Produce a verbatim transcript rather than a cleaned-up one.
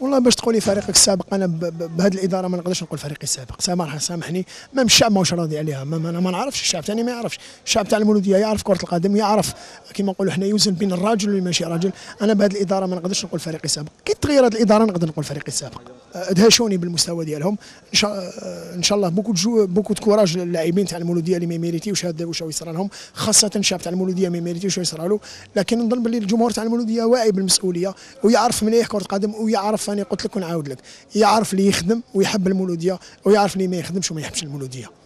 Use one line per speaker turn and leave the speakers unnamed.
والله باش تقولي فريقك السابق، انا بهذه الاداره ما نقدرش نقول فريقي السابق، سامح سامحني، ما الشعب ماهوش راضي عليها، ما انا ما نعرفش، الشعب ثاني ما يعرفش، الشعب تاع المولوديه يعرف كره القدم، يعرف كما نقولوا حنا يوزن بين الراجل واللي ماشي راجل. انا بهذه الاداره ما نقدرش نقول فريقي السابق، كي تغير هذه الاداره نقدر نقول فريقي السابق. ادهشوني بالمستوى ديالهم، ان شاء ان شاء الله بوكو جو بوكو كوراج للاعبين تاع المولوديه اللي ما يميريتيوش هذا واش يصرى لهم، خاصه الشعب تاع المولوديه ما يميريتيوش يصرى له، لكن نظن باللي الجمهور تاع المولوديه واعي بالمسؤوليه ويعرف مليح كره القدم، ويعرف انا قلت لك ونعاود لك، يعرف اللي يخدم ويحب المولوديه، ويعرف اللي ما يخدمش وما يحبش المولوديه.